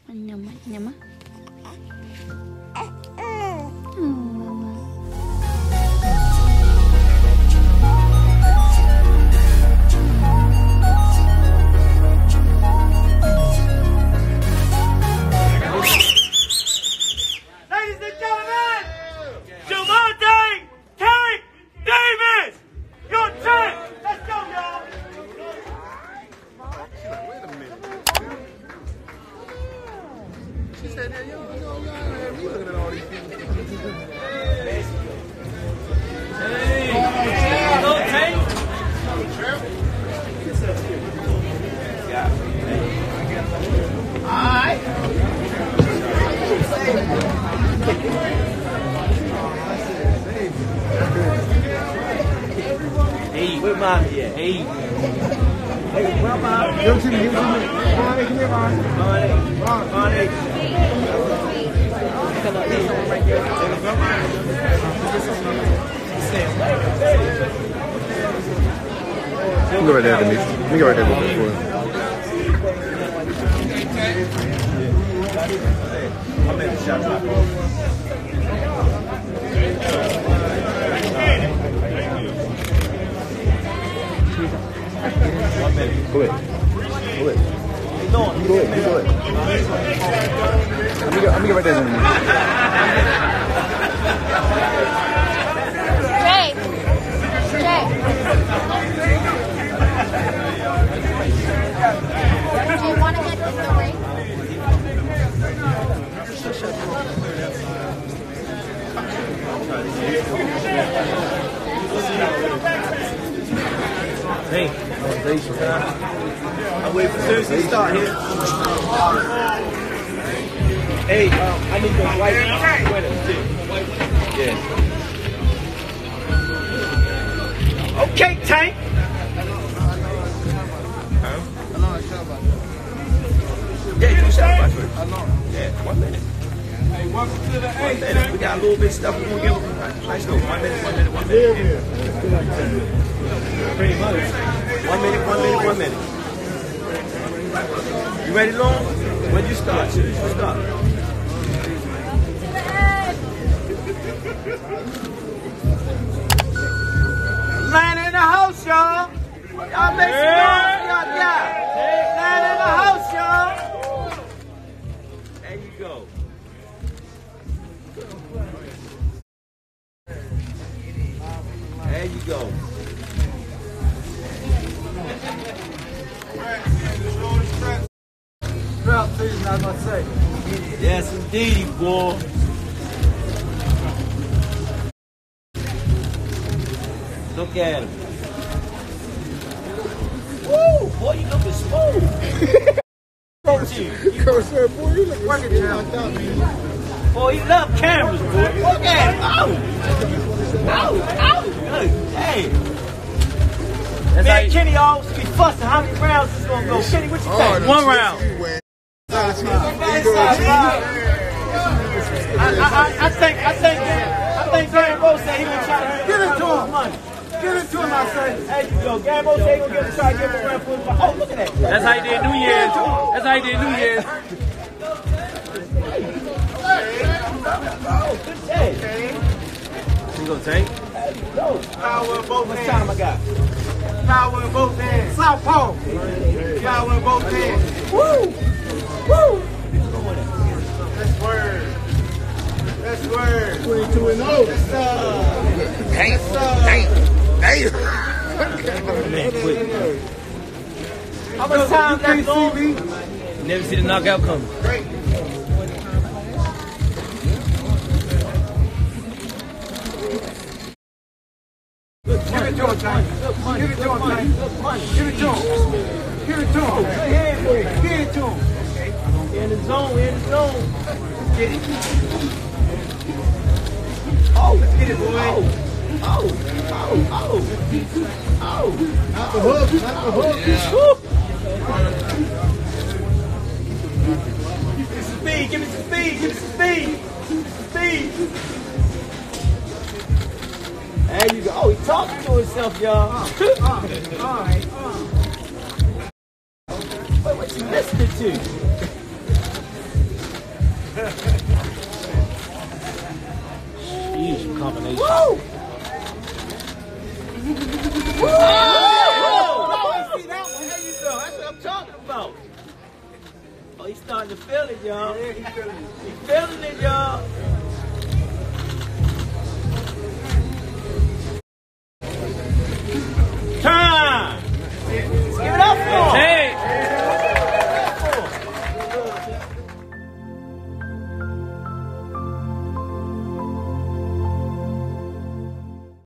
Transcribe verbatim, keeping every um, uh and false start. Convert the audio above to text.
Nyama, nyama. Ladies and gentlemen, Gervonta, Carrie, Davis, your turn. Let's go, y'all. Wait a minute. She said, hey, yo, yo, yo, man, we looking at all these people. Hey, hello, Tank. All right. Hey, where mommy at? Hey. Hey, where mommy? Give it to me, give it to me. Bonnie, come here, Bonnie. Bonnie. Bonnie. Come on, here's one right there. You can go right there, Denise. You can go right there with me for him. I'm in the shot clock. One minute. Go ahead. Go ahead. You going? You go ahead. You go ahead. I'm gonna, I'm gonna get right there, Denise. Jay. Jay. Do you want to get in the ring? Hey, I'm waiting for Thursday to start here. Hey, um, I need the white sweater too. Yeah. Okay, Tank. Yeah, you can shout about it. Yeah, one minute. Hey, welcome to the one minute. We got a little bit of stuff we're gonna give them. Nice go. One minute, one minute, one minute. Pretty much. One minute, one minute, one minute. You ready, Long? When you start, soon as you start. Land in the house, y'all. Y'all make some noise, y'all. Yeah. Land in the house, y'all. There you go. There you go. Drought season, I must say. Yes, indeed, boy. Look at him. Woo, boy, you looking smooth. Don't you? Coach said, boy, you look working knocked out, man. Boy, you love cameras, boy. Look at him. Oh, oh, oh. Look, hey. That's Man, Kenny always be fussing. How many rounds is gonna go? Kenny, what you Oh, think? One round. I, I, I think I think I think Gambo said he gonna try to Get it to him. him. Money. Get it to him, I say. There you go. Gambo said he gonna give him try to give him a round for his. Oh, look at that. That's how he did New Year's. That's how he did New Year's. Oh, good day. You gonna take? Go. Power in both What hands. time I got? Power in both hands. Southpaw. Power in both hands. Woo! Woo! That's word. That's word. twenty-two and oh. That's uh. Damn. That's Damn. Man, quick. How uh. much time left You on? can't see me. Never see the knockout coming. Great. Give it to him, Tank. Give it to him, Tank. Give it to him. Give it to him. Good hand, boy. Give it to him. In the zone, in the zone. Get it. Oh, Let's get it, boy. oh, oh, oh, oh. Not the hook. Not the hook. Give me some speed, give me some speed, give me some speed. Speed. There you go. Oh, he's talking to himself, y'all. Uh, uh, uh, uh. Wait, what you listening to? See that one? There you go. That's what I'm talking about. Oh, he's starting to feel it, y'all. Yeah, he's feeling it. He's feeling it, y'all.